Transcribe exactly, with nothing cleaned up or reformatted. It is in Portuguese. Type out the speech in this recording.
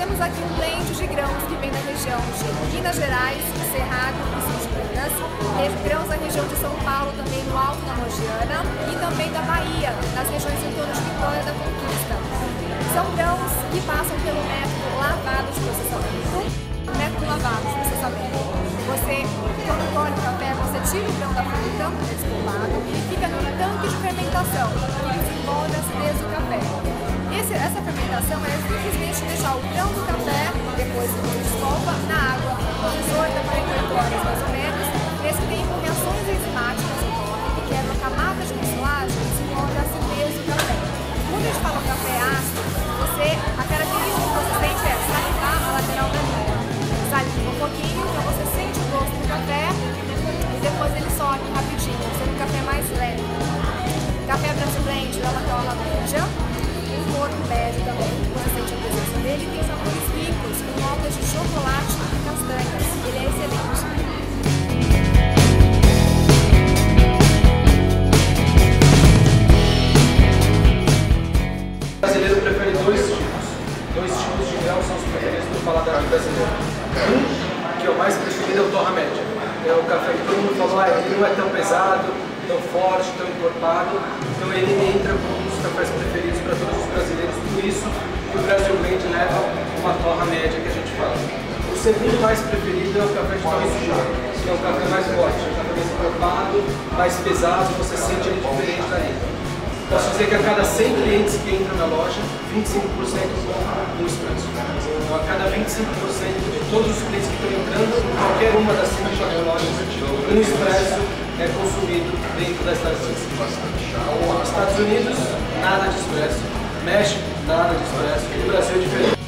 temos aqui um blend de grãos que vem da região de Minas Gerais, Cerrado e Sul de Minas, grãos da região de São Paulo, também no Alto da Mogiana, e também da Bahia, nas regiões em torno de Vitória da Conquista. São grãos que passam pelo método lavado de processamento. Método lavado de processamento. Você, quando colhe o café, você tira o grão da fruta, despolvado, e ele fica no tanque de fermentação, que desenvolve a acidez do café. Esse, essa fermentação é simplesmente deixar o grão do café, depois que você despolva, na água, por dezoito a quarenta e oito horas mais ou menos. Nesse tempo, reações enzimáticas ocorrem que quebram camadas de mucilagem e desenvolve a acidez do café. Quando a gente fala café ácido, você, a característica que você sente é salivar a lateral da língua. Saliva um pouquinho, então você sente o gosto do café e depois ele sobe rapidinho, sendo um café mais leve. Café Brasil Blend, ela tem uma laranja, um corpo bege também, você sente a presença dele, tem sabores ricos, com notas de chocolate e castanhas. Ele é excelente. O brasileiro prefere dois tipos. Dois tipos de grão são os preferidos do paladar brasileiro. Um, que é o mais preferido, é o torra média. É o café que todo mundo falou, ah, ele não é tão pesado, tão forte, tão encorpado. Então ele entra como um dos cafés preferidos para todos os brasileiros. Por isso que o Brasil Blend leva uma torra média que a gente fala. O segundo mais preferido é o café de torre escura, que é um café mais forte, um café mais encorpado, mais pesado, você sente ele diferente da língua. Posso dizer que a cada cem clientes que entram na loja, vinte e cinco por cento compram um expresso. Então, a cada vinte e cinco por cento de todos os clientes que estão entrando, em qualquer uma das cinco lojas, um expresso é consumido dentro da estação. Estados Unidos, nada de expresso. México, nada de expresso. E o Brasil é diferente.